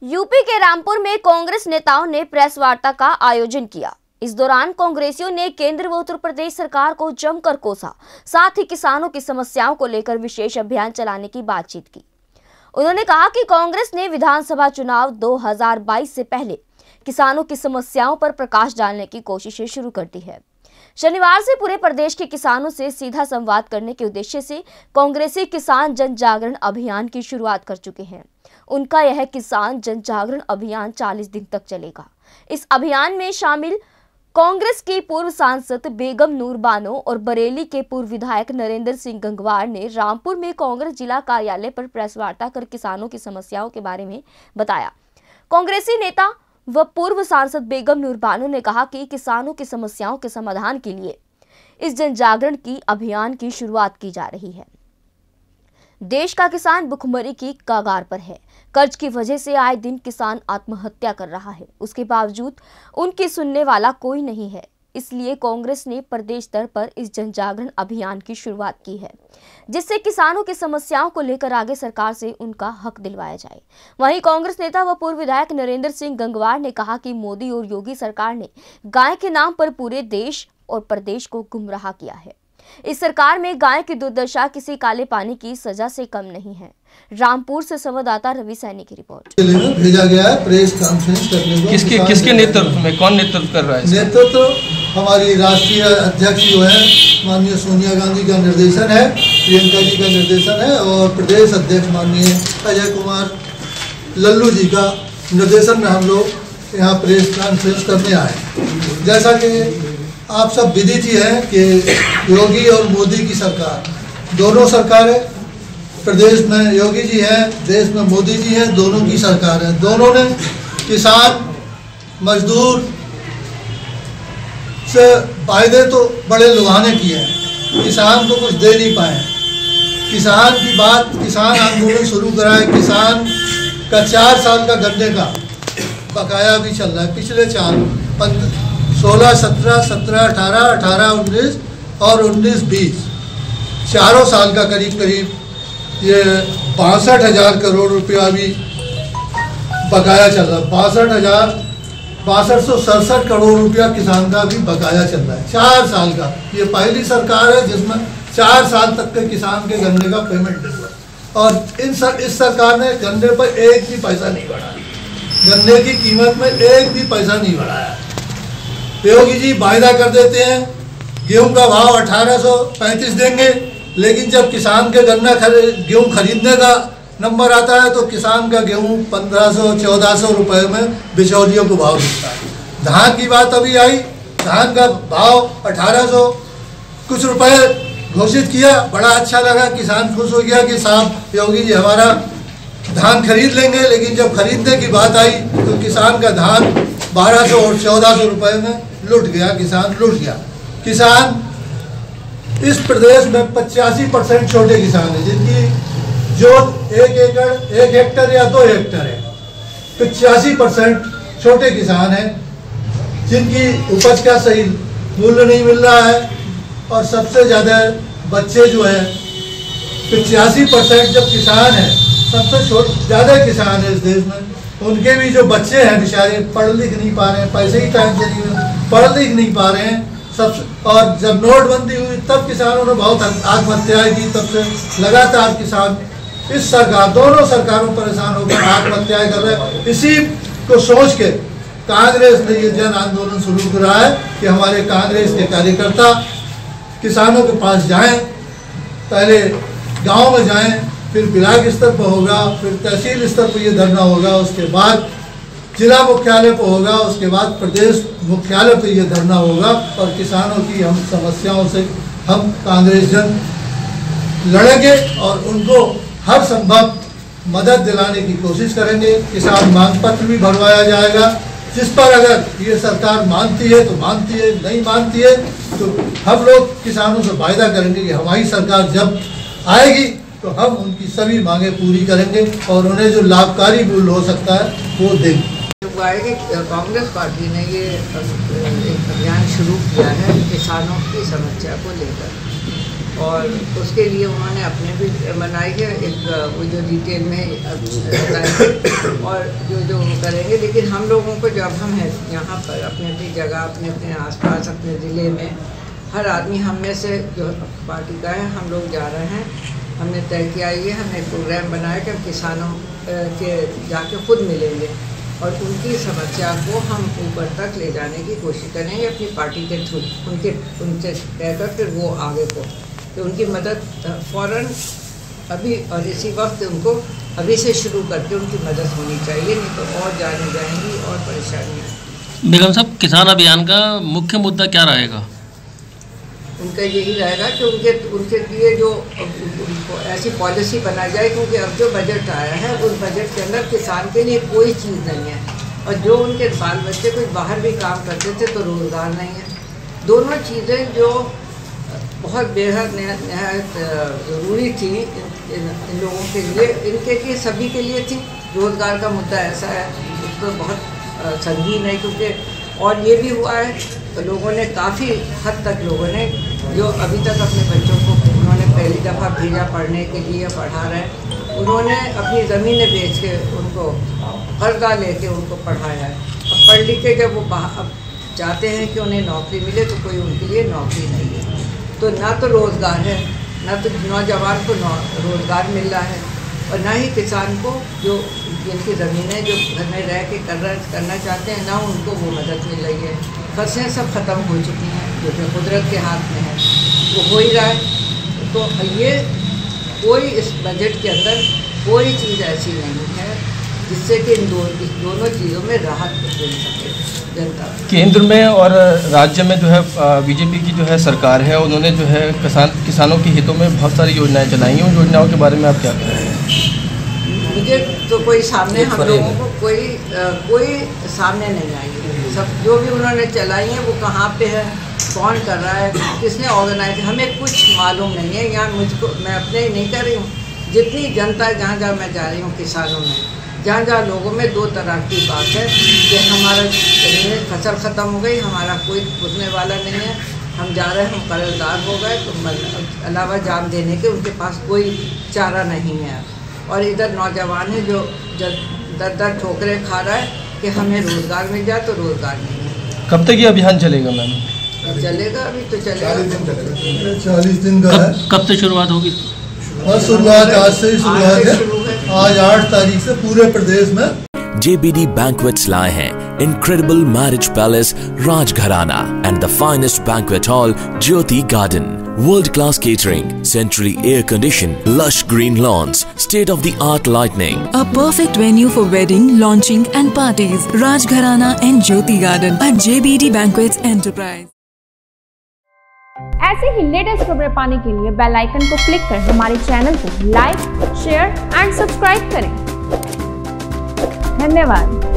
UP के रामपुर में कांग्रेस नेताओं ने प्रेस वार्ता का आयोजन किया। इस दौरान कांग्रेसियों ने केंद्र व उत्तर प्रदेश सरकार को जमकर कोसा, साथ ही किसानों की समस्याओं को लेकर विशेष अभियान चलाने की बातचीत की। उन्होंने कहा कि कांग्रेस ने विधानसभा चुनाव 2022 से पहले किसानों की समस्याओं पर प्रकाश डालने की कोशिशें शुरू कर दी है। शनिवार से पूरे प्रदेश के किसानों से सीधा संवाद करने के उद्देश्य से कांग्रेसी किसान जन जागरण अभियान की शुरुआत कर चुके हैं। उनका यह किसान जन जागरण अभियान 40 दिन तक चलेगा। इस अभियान में शामिल कांग्रेस की पूर्व सांसद बेगम नूर बानो और बरेली के पूर्व विधायक नरेंद्र सिंह गंगवार ने रामपुर में कांग्रेस जिला कार्यालय पर प्रेस वार्ता कर किसानों की समस्याओं के बारे में बताया। कांग्रेसी नेता व पूर्व सांसद बेगम नूर बानो ने कहा कि किसानों की समस्याओं के समाधान के लिए इस जन जागरण की अभियान की शुरुआत की जा रही है। देश का किसान भुखमरी की कगार पर है। कर्ज की वजह से आए दिन किसान आत्महत्या कर रहा है, उसके बावजूद उनकी सुनने वाला कोई नहीं है। इसलिए कांग्रेस ने प्रदेश स्तर पर इस जन जागरण अभियान की शुरुआत की है, जिससे किसानों की समस्याओं को लेकर आगे सरकार से उनका हक दिलवाया जाए। वहीं कांग्रेस नेता व पूर्व विधायक नरेंद्र सिंह गंगवार ने कहा कि मोदी और योगी सरकार ने गाय के नाम पर पूरे देश और प्रदेश को गुमराह किया है। इस सरकार में गाय की दुर्दशा किसी काले पानी की सजा से कम नहीं है। रामपुर से संवाददाता रवि सैनी की रिपोर्ट। भेजा गया है प्रेस कॉन्फ्रेंस करने को। किसके नेतृत्व में, कौन नेतृत्व कर रहा है? नेतृत्व हमारी राष्ट्रीय अध्यक्ष जो है माननीय सोनिया गांधी का निर्देशन है, प्रियंका जी का निर्देशन है और प्रदेश अध्यक्ष माननीय अजय कुमार लल्लू जी का निर्देशन में हम लोग यहाँ प्रेस कॉन्फ्रेंस करने आए। जैसा कि आप सब विदित ही है कि योगी और मोदी की सरकार, दोनों सरकारें, प्रदेश में योगी जी हैं, देश में मोदी जी हैं, दोनों की सरकार है। दोनों ने किसान मजदूर से वायदे तो बड़े लुभाने किए हैं, किसान को कुछ दे नहीं पाए। किसान की बात, किसान आंदोलन शुरू करा है। किसान का 4 साल का गन्ने का बकाया भी चल रहा है। पिछले 16, 17, 17, 18, 18, 19 और 19, 20 चारों साल का करीब ये 62,000 करोड़ रुपया भी बकाया चल रहा है। 62,667 करोड़ रुपया किसान का भी बकाया चल रहा है 4 साल का। ये पहली सरकार है जिसमें 4 साल तक के किसान के गन्ने का पेमेंट नहीं हुआ और इस सरकार ने गन्ने पर एक भी पैसा नहीं बढ़ाया। गन्ने की कीमत में एक भी पैसा नहीं बढ़ाया। योगी जी वायदा कर देते हैं गेहूं का भाव 1835 देंगे, लेकिन जब किसान के गेहूं खरीदने का नंबर आता है तो किसान का गेहूं 1500-1400 रुपए में बिचौलियों को भाव मिलता है। धान की बात अभी आई, धान का भाव 1800 कुछ रुपए घोषित किया। बड़ा अच्छा लगा, किसान खुश हो गया कि साहब योगी जी हमारा धान खरीद लेंगे। लेकिन जब खरीदने की बात आई तो किसान का धान 1200 और 1400 रुपए में लुट गया। किसान लुट गया। किसान इस प्रदेश में 85% छोटे किसान है, जिनकी जो 1 एकड़ 1 हेक्टर या 2 हेक्टर है। 85% छोटे किसान हैं जिनकी उपज का सही मूल्य नहीं मिल रहा है और सबसे ज़्यादा बच्चे जो है 85% जब किसान है, सबसे ज़्यादा किसान है इस देश में, उनके भी जो बच्चे हैं बेचारे पढ़ लिख नहीं पा रहे हैं, पैसे ही टाइम से नहीं पढ़ लिख नहीं पा रहे हैं सब। और जब नोटबंदी हुई तब किसानों ने बहुत आत्महत्याएं की। तब से लगातार किसान इस सरकार, दोनों सरकारों परेशान होकर आत्महत्याएं कर रहे हैं। इसी को सोच के कांग्रेस ने ये जन आंदोलन शुरू करा है कि हमारे कांग्रेस के कार्यकर्ता किसानों के पास जाएं, पहले गाँव में जाएं, फिर ब्लॉक स्तर पर होगा, फिर तहसील स्तर पर ये धरना होगा, उसके बाद जिला मुख्यालय पर होगा, उसके बाद प्रदेश मुख्यालय पर ये धरना होगा और किसानों की हम समस्याओं से हम कांग्रेस जन लड़ेंगे और उनको हर संभव मदद दिलाने की कोशिश करेंगे। किसान मांग पत्र भी भरवाया जाएगा, जिस पर अगर ये सरकार मानती है तो मानती है, नहीं मानती है तो हम लोग किसानों से वायदा करेंगे कि हमारी सरकार जब आएगी तो हम उनकी सभी मांगे पूरी करेंगे और उन्हें जो लाभकारी मूल्य हो सकता है वो देंगे। कांग्रेस पार्टी ने ये एक अभियान शुरू किया है किसानों की समस्या को लेकर। और उसके लिए उन्होंने अपने भी बनाई है एक वो जो डिटेल में बताएंगे और जो वो करेंगे। लेकिन हम लोगों को जब हम हैं यहाँ पर अपने अपनी जगह अपने अपने आसपास अपने ज़िले में हर आदमी हम में से जो पार्टी का है हम लोग जा रहे हैं। हमने तय किया ये हमने प्रोग्राम बनाया कि हम किसानों के जाके खुद मिलेंगे और उनकी समस्या को हम ऊपर तक ले जाने की कोशिश करेंगे अपनी पार्टी के थ्रू उनसे कहकर फिर वो आगे को तो उनकी मदद फ़ौरन अभी और इसी वक्त उनको अभी से शुरू करके उनकी मदद होनी चाहिए, नहीं तो और जाने जाएंगी और परेशानियाँ। बेगम साहब, किसान अभियान का मुख्य मुद्दा क्या रहेगा? उनका यही रहेगा कि उनके लिए जो ऐसी पॉलिसी बनाई जाए, क्योंकि अब जो बजट आया है उस बजट के अंदर किसान के लिए कोई चीज़ नहीं है और जो उनके बाल बच्चे कुछ बाहर भी काम करते थे तो रोज़गार नहीं है। दोनों चीज़ें जो बहुत बेहद नहायत ज़रूरी थी इन लोगों के लिए, इनके लिए सभी के लिए थी। रोज़गार का मुद्दा ऐसा है तो बहुत संगीन है, क्योंकि और ये भी हुआ है तो लोगों ने काफ़ी हद तक लोगों ने जो अभी तक अपने बच्चों को उन्होंने पहली दफ़ा भेजा पढ़ने के लिए पढ़ा रहे हैं, उन्होंने अपनी ज़मीनें बेच के उनको कर्जा लेके उनको पढ़ाया है। अब पढ़ लिख के जब वो अब चाहते हैं कि उन्हें नौकरी मिले तो कोई उनके लिए नौकरी नहीं है, तो ना तो रोज़गार है, ना तो नौजवान को रोज़गार मिल रहा है और ना ही किसान को जो जिनकी ज़मीनें जो घर में रह के करना चाहते हैं ना उनको वो मदद मिल रही है। फसलें सब ख़त्म हो चुकी हैं, जो कि कुदरत के हाथ में है वो हो ही रहा है। तो ये कोई इस बजट के अंदर कोई चीज़ ऐसी नहीं है जिससे कि इन दोनों चीज़ों में राहत मिल सके जनता। केंद्र में और राज्य में जो है बीजेपी की जो है सरकार है, उन्होंने जो है किसानों के हितों में बहुत सारी योजनाएं चलाई हैं। उन योजनाओं के बारे में आप क्या कह रहे हैं? मुझे तो कोई सामने हम लोगों को कोई सामने नहीं आई है। सब जो भी उन्होंने चलाई हैं वो कहाँ पे है, कौन कर रहा है, किसने ऑर्गेनाइज, हमें कुछ मालूम नहीं है। यहाँ मैं अपने ही नहीं कर रही हूँ, जितनी जनता जहाँ जहाँ मैं जा रही हूँ किसानों में, जहाँ जहाँ लोगों में दो तरह की बात है कि हमारा जमीन फसल ख़त्म हो गई, हमारा कोई पुरने वाला नहीं है, हम जा रहे हैं, हम कर्जदार हो गए, तो अलावा जान देने के उनके पास कोई चारा नहीं है। और इधर नौजवान है जो दर ठोकरें खा रहा है कि हमें रोज़गार मिल जाए तो रोज़गार नहीं है। कब तक ये अभियान चलेगा मैम? चलेगा, अभी तो चलेगा 40 दिन का है। कब से शुरुआत होगी? बस शुरुआत आज से ही शुरुआत है। आज 8 तारीख से पूरे प्रदेश में JBD Banquets लाए हैं incredible marriage palace Rajgharana and the finest banquet hall Jyoti Garden. World-class catering, centrally air-conditioned, lush green lawns, state-of-the-art lighting. A perfect venue for wedding, launching and parties. Rajgharana and Jyoti Garden at JBD Banquets Enterprise. ऐसे ही latest खबरें पाने के लिए bell icon को click कर हमारे channel को like, share and subscribe करें। धन्यवाद।